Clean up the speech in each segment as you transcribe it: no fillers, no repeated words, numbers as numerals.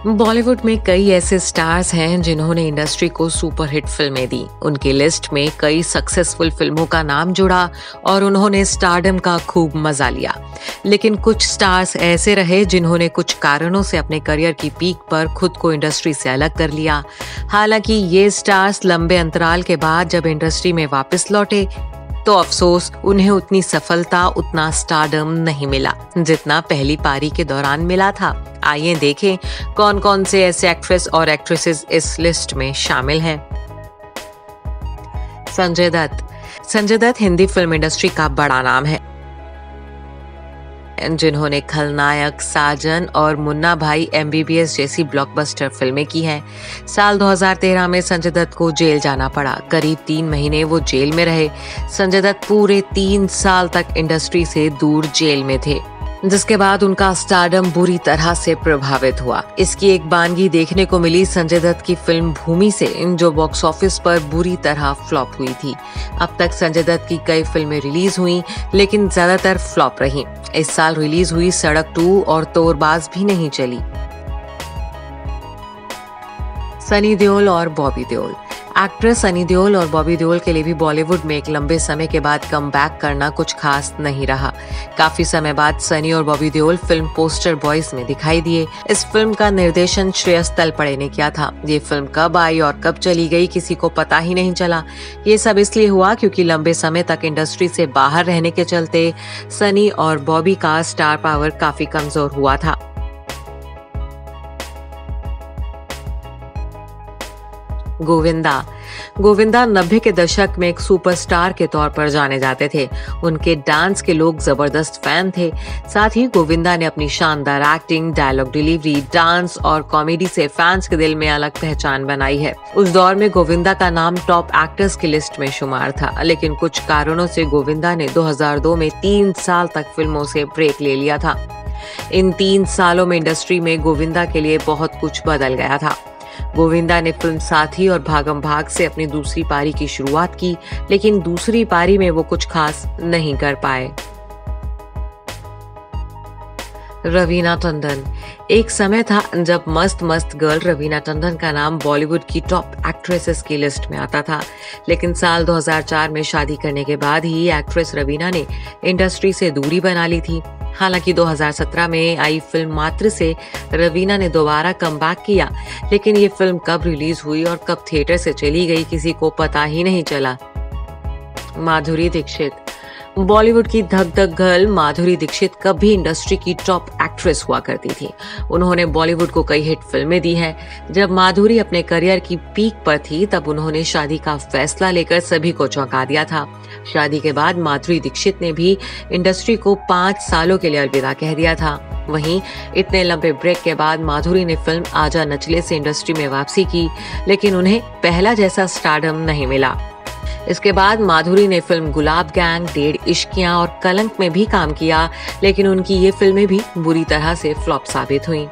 बॉलीवुड में कई ऐसे स्टार्स हैं जिन्होंने इंडस्ट्री को सुपरहिट फिल्में दी। उनकी लिस्ट में कई सक्सेसफुल फिल्मों का नाम जुड़ा और उन्होंने स्टारडम का खूब मजा लिया। लेकिन कुछ स्टार्स ऐसे रहे जिन्होंने कुछ कारणों से अपने करियर की पीक पर खुद को इंडस्ट्री से अलग कर लिया। हालांकि ये स्टार्स लंबे अंतराल के बाद जब इंडस्ट्री में वापस लौटे तो अफसोस उन्हें उतनी सफलता, उतना स्टारडम नहीं मिला जितना पहली पारी के दौरान मिला था। आइए देखें कौन कौन से ऐसे एक्ट्रेस और एक्ट्रेसेस इस लिस्ट में शामिल हैं। संजय दत्त। संजय दत्त हिंदी फिल्म इंडस्ट्री का बड़ा नाम है, जिन्होंने खलनायक, साजन और मुन्ना भाई MBBS जैसी ब्लॉकबस्टर फिल्में की हैं। साल 2013 में संजय दत्त को जेल जाना पड़ा। करीब 3 महीने वो जेल में रहे। संजय दत्त पूरे 3 साल तक इंडस्ट्री से दूर जेल में थे, जिसके बाद उनका स्टारडम बुरी तरह से प्रभावित हुआ। इसकी एक बानगी देखने को मिली संजय दत्त की फिल्म भूमि से, जो बॉक्स ऑफिस पर बुरी तरह फ्लॉप हुई थी। अब तक संजय दत्त की कई फिल्में रिलीज हुई, लेकिन ज्यादातर फ्लॉप रही। इस साल रिलीज हुई सड़क 2 और तोरबाज भी नहीं चली। सनी देओल और बॉबी देओल। एक्ट्रेस सनी देओल और बॉबी देओल के लिए भी बॉलीवुड में एक लंबे समय के बाद कमबैक करना कुछ खास नहीं रहा। काफी समय बाद सनी और Bobby Deol film poster boys में दिखाई दिए। इस फिल्म का निर्देशन श्रेयस तलपड़े ने किया था। ये फिल्म कब आई और कब चली गई किसी को पता ही नहीं चला। ये सब इसलिए हुआ क्योंकि लंबे समय तक इंडस्ट्री से बाहर रहने के चलते सनी और बॉबी का स्टार पावर काफी कमजोर हुआ था। गोविंदा 90 के दशक में एक सुपरस्टार के तौर पर जाने जाते थे। उनके डांस के लोग जबरदस्त फैन थे। साथ ही गोविंदा ने अपनी शानदार एक्टिंग, डायलॉग डिलीवरी, डांस और कॉमेडी से फैंस के दिल में अलग पहचान बनाई है। उस दौर में गोविंदा का नाम टॉप एक्टर्स की लिस्ट में शुमार था, लेकिन कुछ कारणों से गोविंदा ने 2002 में 3 साल तक फिल्मों से ब्रेक ले लिया था। इन 3 सालों में इंडस्ट्री में गोविंदा के लिए बहुत कुछ बदल गया था। गोविंदा ने फिल्म साथी और भागम भाग से अपनी दूसरी पारी की शुरुआत की, लेकिन दूसरी पारी में वो कुछ खास नहीं कर पाए। रवीना टंडन। एक समय था जब मस्त मस्त गर्ल रवीना टंडन का नाम बॉलीवुड की टॉप एक्ट्रेसेस की लिस्ट में आता था, लेकिन साल 2004 में शादी करने के बाद ही एक्ट्रेस रवीना ने इंडस्ट्री से दूरी बना ली थी। हालांकि 2017 में आई फिल्म मात्र से रवीना ने दोबारा कमबैक किया, लेकिन ये फिल्म कब रिलीज हुई और कब थिएटर से चली गई किसी को पता ही नहीं चला। माधुरी दीक्षित। बॉलीवुड की धक धक गर्ल माधुरी दीक्षित कभी इंडस्ट्री की टॉप एक्ट्रेस हुआ करती थी। उन्होंने बॉलीवुड को कई हिट फिल्में दी हैं। जब माधुरी अपने करियर की पीक पर थी तब उन्होंने शादी का फैसला लेकर सभी को चौंका दिया था। शादी के बाद माधुरी दीक्षित ने भी इंडस्ट्री को 5 सालों के लिए अलविदा कह दिया था। वहीं इतने लंबे ब्रेक के बाद माधुरी ने फिल्म आजा नचले से इंडस्ट्री में वापसी की, लेकिन उन्हें पहला जैसा स्टारडम नहीं मिला। इसके बाद माधुरी ने फिल्म गुलाब गैंग, 1.5 इश्कियां और कलंक में भी काम किया, लेकिन उनकी ये फिल्में भी बुरी तरह से फ्लॉप साबित हुईं।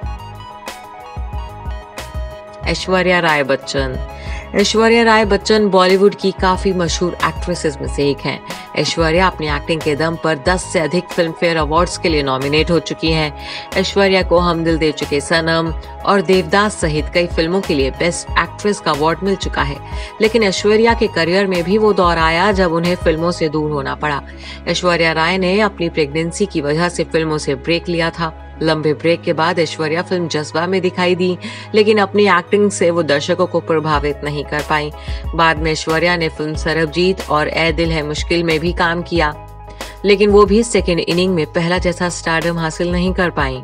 ऐश्वर्या राय बच्चन। ऐश्वर्या राय बच्चन बॉलीवुड की काफी मशहूर एक्ट्रेसेस में से एक हैं। ऐश्वर्या अपनी एक्टिंग के दम पर 10 से अधिक फिल्म फेयर अवार्ड्स के लिए नॉमिनेट हो चुकी हैं। ऐश्वर्या को हम दिल दे चुके सनम और देवदास सहित कई फिल्मों के लिए बेस्ट एक्ट्रेस का अवार्ड मिल चुका है। लेकिन ऐश्वर्या के करियर में भी वो दौर आया जब उन्हें फिल्मों से दूर होना पड़ा। ऐश्वर्या राय ने अपनी प्रेगनेंसी की वजह से फिल्मों से ब्रेक लिया था। लंबे ब्रेक के बाद ऐश्वर्या फिल्म जज्बा में दिखाई दी, लेकिन अपनी एक्टिंग से वो दर्शकों को प्रभावित नहीं कर पाई। बाद में ऐश्वर्या ने फिल्म सरबजीत और ए दिल है मुश्किल में भी काम किया, लेकिन वो भी सेकेंड इनिंग में पहला जैसा स्टारडम हासिल नहीं कर पाई।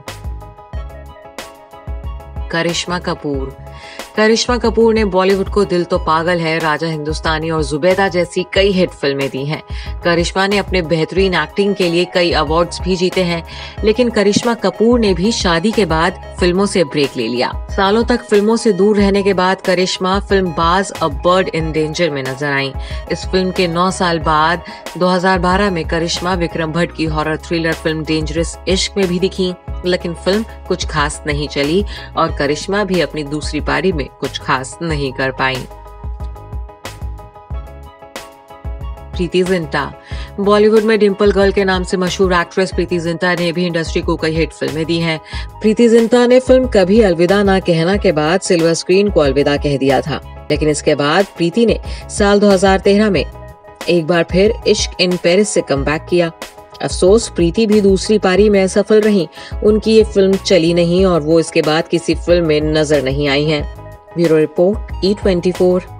करिश्मा कपूर। करिश्मा कपूर ने बॉलीवुड को दिल तो पागल है, राजा हिंदुस्तानी और जुबैदा जैसी कई हिट फिल्में दी हैं। करिश्मा ने अपने बेहतरीन एक्टिंग के लिए कई अवार्ड्स भी जीते हैं, लेकिन करिश्मा कपूर ने भी शादी के बाद फिल्मों से ब्रेक ले लिया। सालों तक फिल्मों से दूर रहने के बाद करिश्मा फिल्म बाज अ बर्ड इन डेंजर में नजर आईं। इस फिल्म के 9 साल बाद 2012 में करिश्मा विक्रम भट्ट की हॉरर थ्रिलर फिल्म डेंजरस इश्क में भी दिखी, लेकिन फिल्म कुछ खास नहीं चली और करिश्मा भी अपनी दूसरी पारी में कुछ खास नहीं कर पाई। प्रीति जिंटा। बॉलीवुड में डिंपल गर्ल के नाम से मशहूर एक्ट्रेस प्रीति जिंटा ने भी इंडस्ट्री को कई हिट फिल्में दी हैं। प्रीति जिंटा ने फिल्म कभी अलविदा ना कहना के बाद सिल्वर स्क्रीन को अलविदा कह दिया था, लेकिन इसके बाद प्रीति ने साल 2013 में एक बार फिर इश्क इन पेरिस से कमबैक किया। अफसोस, प्रीति भी दूसरी पारी में असफल रही। उनकी ये फिल्म चली नहीं और वो इसके बाद किसी फिल्म में नजर नहीं आई हैं। Bureau report, E24।